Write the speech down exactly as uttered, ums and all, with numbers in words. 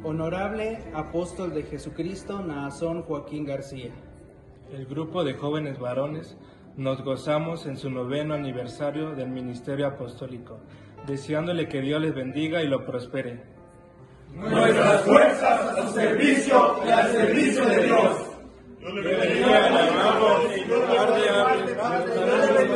Honorable Apóstol de Jesucristo, Naasón Joaquín García. El grupo de jóvenes varones nos gozamos en su noveno aniversario del ministerio apostólico, deseándole que Dios les bendiga y lo prospere. Nuestras fuerzas a su servicio y al servicio de Dios. Que bendiga, alabamos y guarde a